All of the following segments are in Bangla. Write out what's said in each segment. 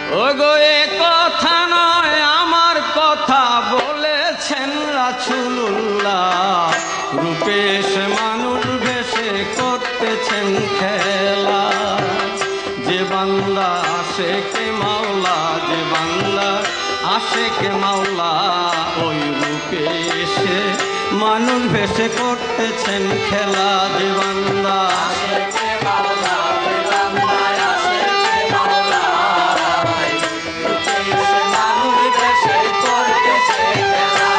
ওগো এ কথা নয় আমার কথা বলেছেন রাসূলুল্লাহ, রূপে এসে মানুষ বেশে করতেছেন খেলা। যে বান্দা আশেকে মাওলা, যে বান্দা আশেকে মাওলা, ওই রূপে এসে মানুষ বেশে করতেছেন খেলা। যে বান্দা আশেকে মাওলা, যে বান্দা আশেকে মাওলা, রূপে এসে মানুষ বেশে করতেছে খেলা।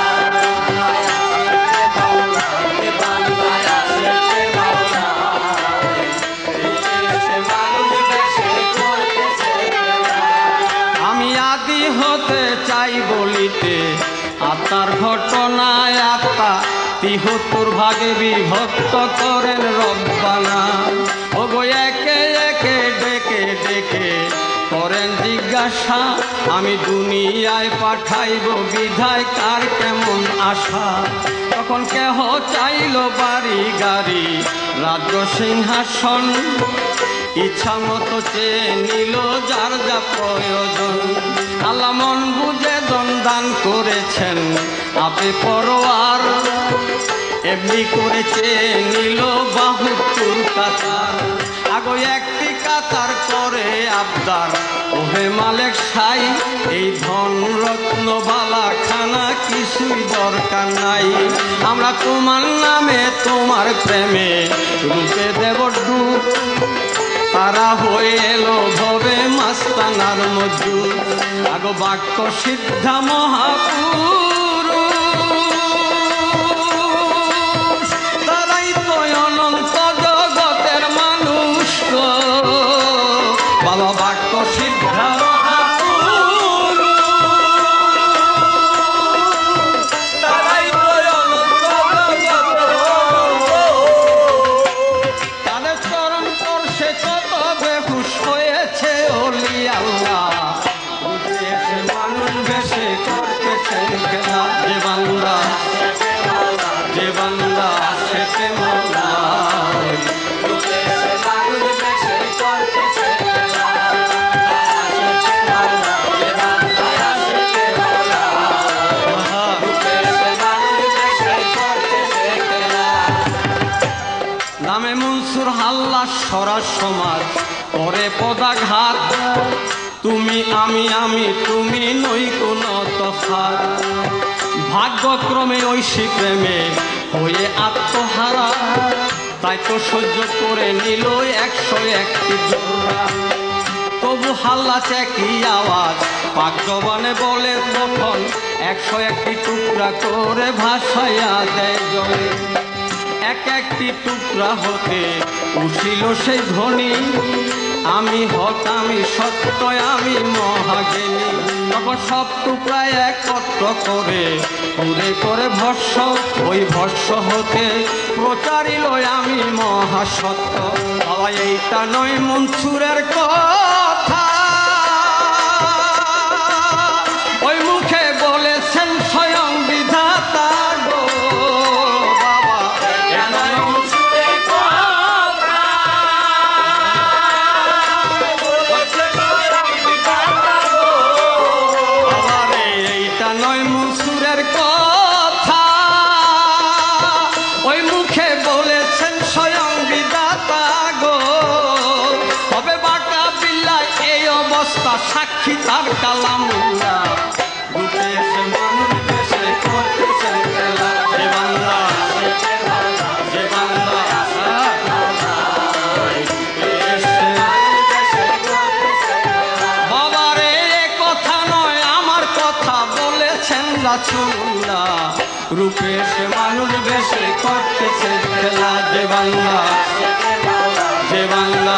যে বান্দা আশেকে মাওলা, রূপে এসে মানুষ বেশে করতেছে খেলা। আমি আদি হতে চাই বলিতে আত্মার ঘটনায় আত্মা ৭৩ ভাগে বিভক্ত করেন রব্বানা। ওগো একে একে ডেকে ডেকে করেন জিজ্ঞাসা, আমি দুনিয়ায় পাঠাইব বিধায় কার কেমন আশা। তখন কেহ চাইল বাড়ি গাড়ি রাজ্য সিংহাসন, ইচ্ছা মতো চেয়ে নিল যার যা প্রয়োজন। আল্লাহ মন বুঝে দান করেছেন আপে পরোয়ার, এমনি করে চেয়ে নিল ৭২ কাতার। আগো একটি কাতার করে আবদার, ওহে মালেক সাই, এই ধন রত্ন বালা খানা কিছুই দরকার নাই। আমরা তোমার নামে তোমার প্রেমে রূপে দেব ডুব, তারা হয়ে এলো ভবে মাস্তানার মজুর। আগো বাক্য সিদ্ধা মহাপুরুষ, তারাই তো অনন্ত জগতের মানুষ গো বাবা। বাক্য সিদ্ধা নামে মনসুর হাল্লা সরাস সমাজ করে পদাঘাত। তুমি আমি আমি তুমি নই কোনো তফাৎ। ভাগ্যক্রমে ঐশী প্রেমে হয়ে আত্মহারা, তাই তো সহ্য করে নিল ১০১টি জোড়া। তবু হাল্লা চেকি আওয়াজ পাক জবানে বলে তখন ১০১টি টুকরা করে ভাসাইয়া দেয় জলে। এক একটি টুকরা হতে উঠিল সেই ধ্বনি, আমি হক আমি সত্য আমি মহাজ্ঞানী। তখন সব টুকরায় একত্র করে পুরে করে ভস্য, ওই ভস্য হতে প্রচারিল আমি মহাসত্য। বাবা এইটা নয় মনসুরের কথা, ওই মুখে বলেছেন স্বয়ং বিধাতা গো বাবা। এইটা নয় মনসুরের কথা, ওই মুখে বলেছেন স্বয়ং বিধাতা গো। হবে বাটা বিল্লাহ এই অবস্থা, সাক্ষী তার কালামুল্লাহ। রূপে এসে মানুষ বেশে করতেছেন খেলা। যে বান্দা যে বান্দা বাবারে এ কথা নয় আমার কথা বলেছেন রাসূলুল্লাহ, রূপে এসে মানুষ বেশে করতেছে খেলা। যে বান্দা যে বান্দা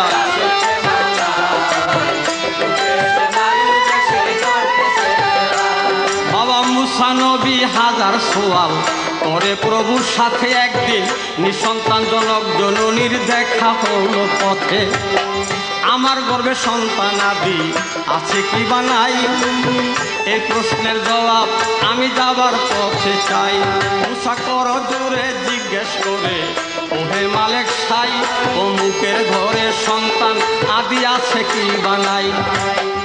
বাবা মুসা নবী হাজার সোয়াল করে প্রভুর সাথে একদিন নিঃসন্তানজনক জননীর দেখা হলো পথে। আমার গর্ভে সন্তান আদি আছে কি বা নাই, এই প্রশ্নের জবাব আমি যাবার পথে চাই। মুসা কর জোরে জিজ্ঞেস করে, ওহে মালেক সাই, ও মুখের ঘরে সন্তান আদি আছে কি বা নাই।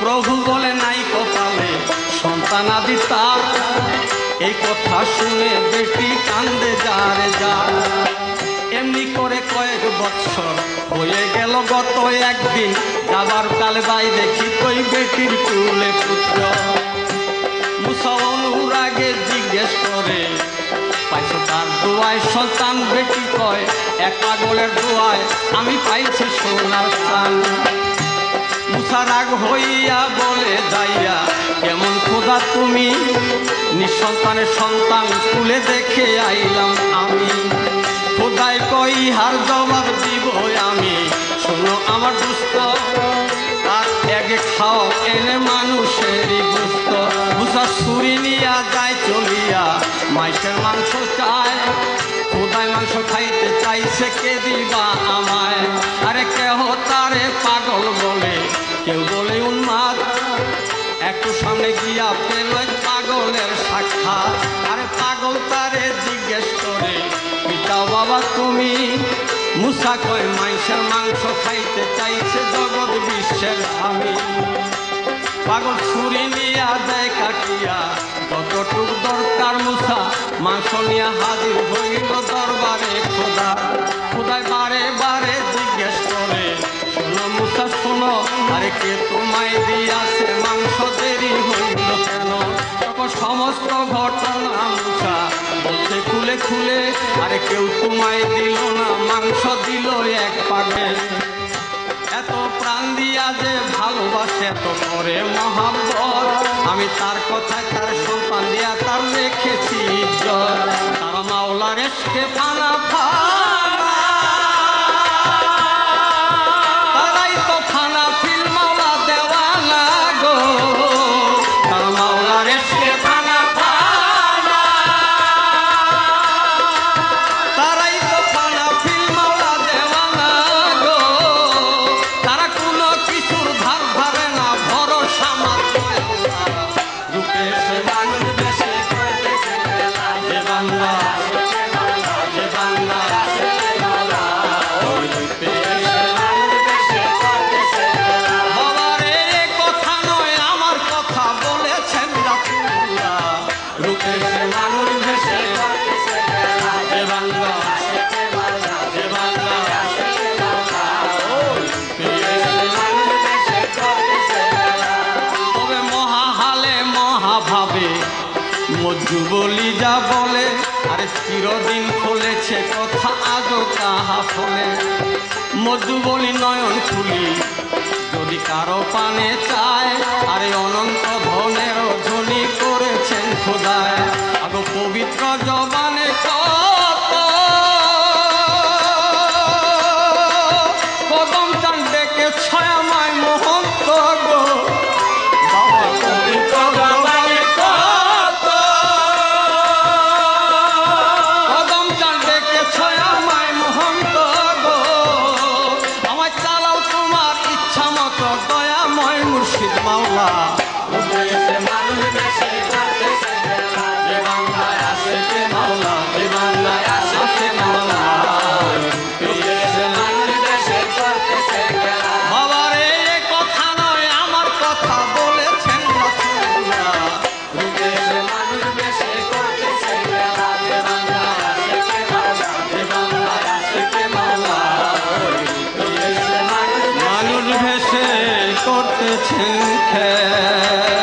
প্রভু বলে নাই কপালে সন্তানাদি তার। এই কথা শুনে বেটি কান্দে যারে যার। এমনি করে কয়েক বৎসর হয়ে গেল গত একদিন, যাবার কালে বাই দেখি কই বেটির কুলে পুত্র। মুসা অনুরাগে জিজ্ঞেস করে পাইছো তার দোয়ায় সন্তান? বেটি কয় এক পাগলের দোয়ায় আমি পাইছি সোনার চান। মুসা রাগ হইয়া বলে যাইয়া কেমন খোদা তুমি, নিঃসন্তানের সন্তান কুলে দেখে আইলাম আমি। খোদায় কই হার জবাব দিব আমি, শোনো আমার দুস্থ তার এগে খাও এনে মানুষেরই গুস্ত। মুসা ছুরি নিয়া যায় চলিয়া মাইসের মাংস চায়। খোদায় মাংস খাইতে চাইছে কে দিবা আমায়? আরে কেহ তারে পাগল বলে, কেউ বলে উন্মাদ। একটু সামনে গিয়া পেল পাগলের সাক্ষাৎ। আরে পাগল তারে জিজ্ঞেস করে পিতাও বাবা তুমি? মুসা কয় মাইসের মাংস খাইতে চাইছে জগৎ বিশ্বের আমি। পাগল ছুরি নিয়া দেয় কাটিয়া যতটুক দরকার মুসা মাংস নিয়া হাজির হইল দরবারে খোদা। খোদায় বারে বারে জিজ্ঞেস করে শোনো মুসা শোনো, আরে কে তোমায় দিয়াছে মাংস দেরি হইল কেন? তখন সমস্ত ঘটনা মুসা বলছে খুলে খুলে। আরে কেউ তোমায় দিল না, মাংস দিল এক পাগল। এত প্রাণ দিয়া যে ভালোবাসে এত করে মহাব্বত, আমি তার কথায় তার সন্তান দিয়া তার রেখেছি ইজ্জত। তার মাওলার এসকে ফানা ফানা, তারাই তো ফানা ফিল মাওলা দেওয়ানা গো। তার মাওলার এসকে ফানা ফানা, তারাই তো ফানা ফিল মাওলা দেওয়ানা গো। তারা কোনো কিছুর ধার ধারে না, ভরসা মাত্র রূপে সে মানুষ বেশে করতেছে খেলা। যে বাংলা যে বাংলা ওই রূপে সে মানুষ বেশে করতেছে খেলা। বাবারে এ কথা নয় আমার কথা বলেছেন রাসূলুল্লাহ। রূপে সে মানুষ বেশে করতেছে খেলা। যে বাংলা যে বাংলা ওই রূপে সে মানুষ বেশে করতেছে খেলা। তবে মহাহালে মহাভাবে মজ্জু বলি যা বলে, আরে চিরদিন খুলেছে কথা আজও তাহা ফলে। মজ্জু বলি নয়ন খুলি যদি কারো পানে চায়, আরে অনন্ত ধনের ধ্বনি করেছেন খোদায়। আগো পবিত্র জবানে কত কদম চান ডেকে ছায়ামায় মোহন্ত গো। বাবা পবিত্র জবানে কত কদম চান ডেকে ছায়ামায় মোহন্ত গো। আমায় চালাও তোমার ইচ্ছা মতো দয়াময় মুর্শিদ মাওলা। মানুষ বেশি করতেছে খেলা। যে বাংলায় আসে কে মাওলা, যে বাংলায় আসে মাওলা। মানুষ বেশি করতেছে খেলা। বাবারে এ কথা নয় আমার কথা বলেছেন রাসূলুল্লাহ। রূপে সে মানুষ বেশি করতেছে খেলা। যে বাংলায় আসে কে মাওলা, যে বাংলায় আসে কে মাওলা। মানুষ ভেসে করতেছেন খেলা।